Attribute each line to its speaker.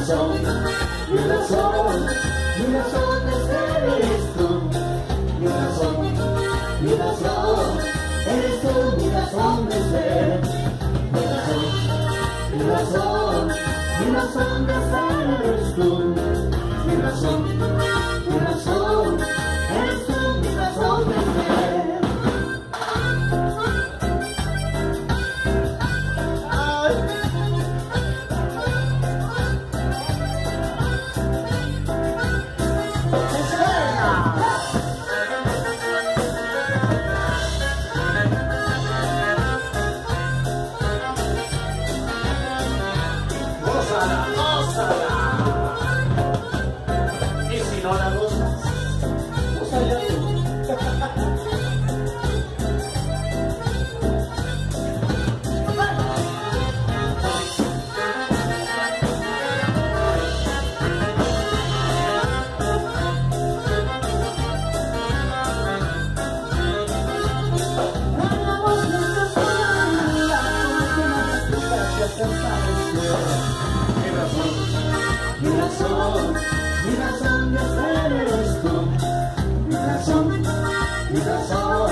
Speaker 1: razón, mi razón, mi razón de ser eres tú. Mi razón, mi razón, eres tú, mi razón de ser. Mi razón, mi razón, mi razón de ser eres tú. Mi razón, mi razón, eres tú, mi razón de ser.
Speaker 2: Y si no la gozas, gózala tú.
Speaker 1: Mi razón, mi razón de ser eres tú. Mi razón, mi razón.